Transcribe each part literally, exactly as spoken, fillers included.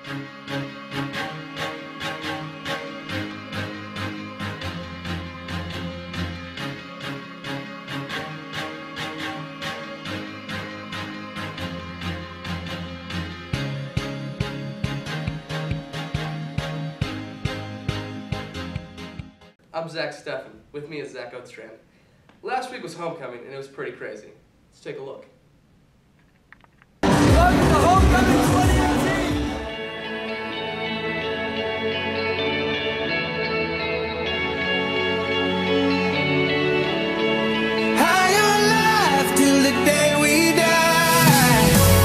I'm Zach Steffen. With me is Zach Oatstrand. Last week was homecoming and it was pretty crazy. Let's take a look. Welcome to Homecoming twenty eighteen! High on life till the day we die.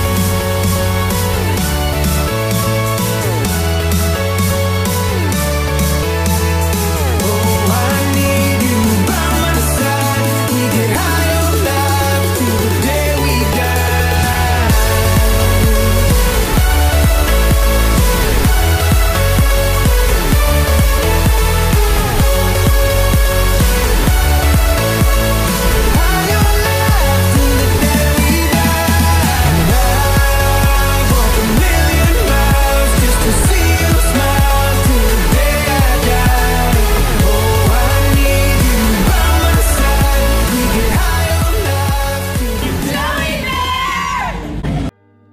Oh, I need you by my side. We get high on life till the day we die. High on life till the day we die. And I walk a million miles just to see you smile till the day I die. Oh, I need you by my side. We get high on life till the day we die.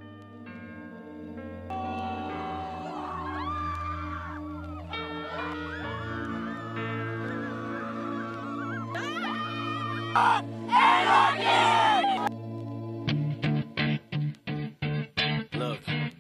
Look,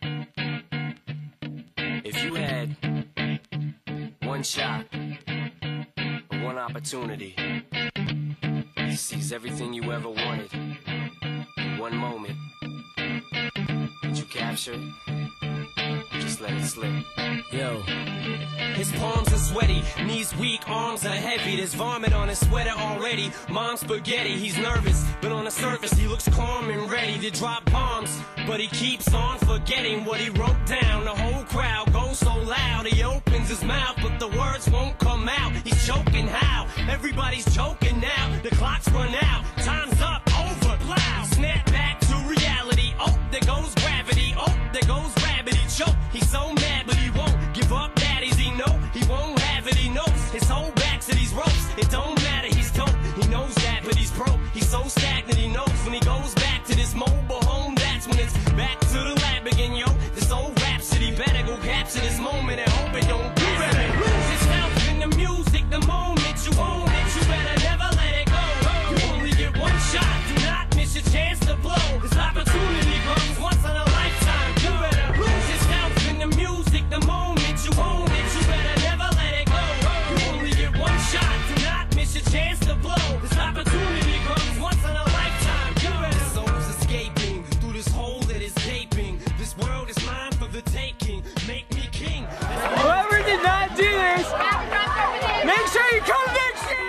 if you had one shot or one opportunity to seize everything you ever wanted in one moment, would you capture it? Or just let it slip? Yo. His palms are sweaty, knees weak, arms are heavy. There's vomit on his sweater already. Mom's spaghetti, he's nervous, but on the surface he looks calm and ready to drop bombs. But he keeps on forgetting what he wrote down. The whole crowd goes so loud, he opens his mouth, but the words won't come out. He's choking how? Everybody's choking now. The clock's run out, time's up, over, plow. Snap back to reality. Oh, there goes gravity. Oh, there goes rabbit. He choke. He's so mad, but he won't give up. Daddies, he know he won't have it. He knows his whole back to these ropes. It don't matter. He's dope. He knows that, but he's broke. He's so stagnant. He knows when he goes back to this mobile home. That's when it's back to the lab again, yo. This old rhapsody better go capture this moment and hope it don't do better. Lose yourself in the music the moment you own it. You better never let it go. You only get one shot. Do not miss your chance to blow. This opportunity comes once in a lifetime. You better lose yourself in the music the moment you own it. You better never let it go. You only get one shot. Do not miss your chance to blow. This opportunity comes once in a lifetime. You better. Souls escaping through this hole that is gaping. This world is mine for the taking. Make me king. Whoever did not do this, make sure you come next year.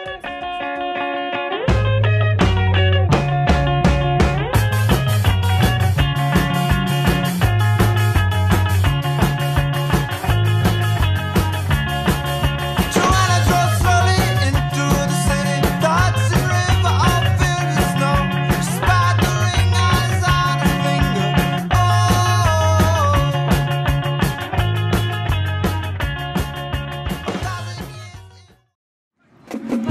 Joanna drove slowly into the city. Thoughts and river all filled with snow. She spied the ring on his on her finger. Oh, a thousand years.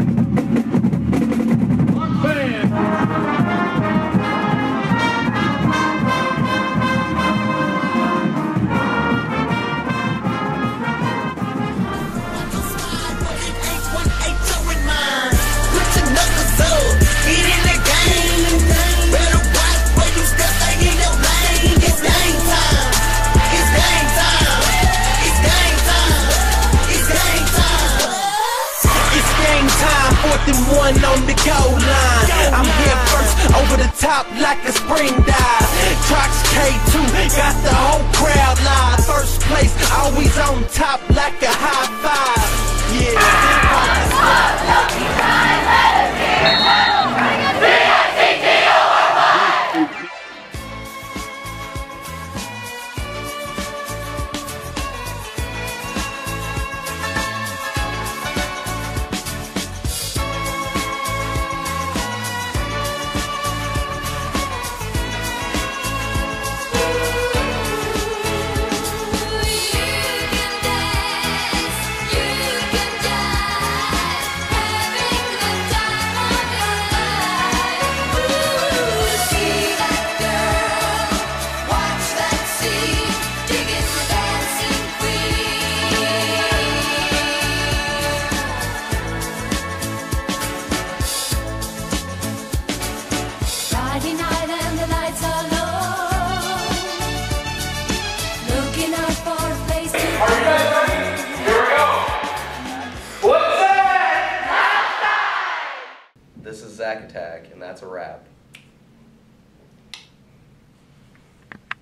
One on the goal line. I'm here first, over the top like a spring dive. Trox K two, got the whole crowd live. First place, always on top like a high five. Yeah. that's a wrap.